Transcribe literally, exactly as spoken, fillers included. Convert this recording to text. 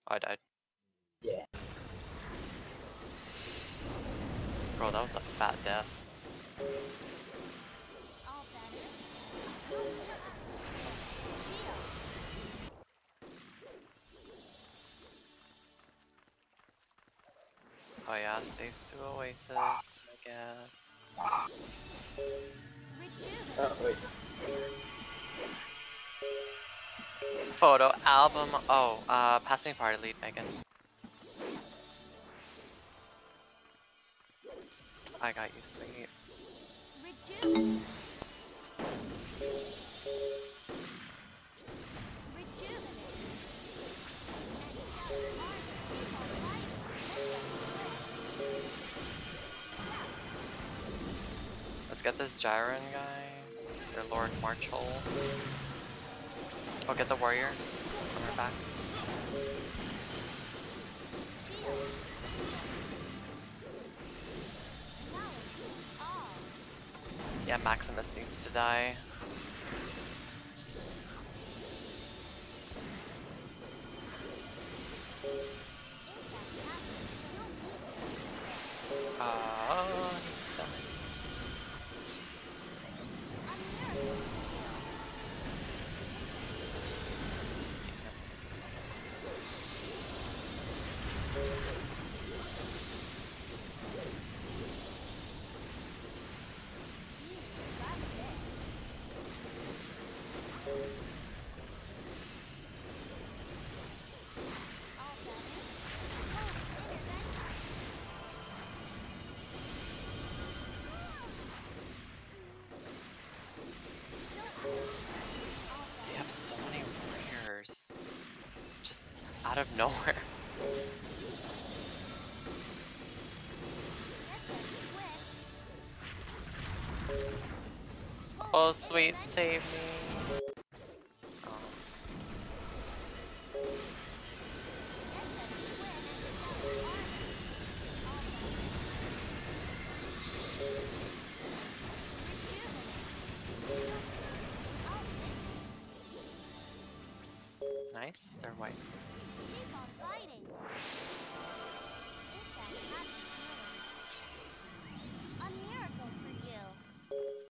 Oh, I died. Yeah. Bro, that was a fat death. Oh yeah, saves to Oasis, I guess. Oh, wait. Photo album. Oh, uh, passing party lead, Megan. I got you, sweet. Let's get this Gyron guy. Their Lord Marchhole. Oh, get the warrior. On her back. Yeah, Maximus needs to die. Oh, he's done. They have so many warriors. Just out of nowhere. Oh, sweet, save me. Oh. Nice, they're white.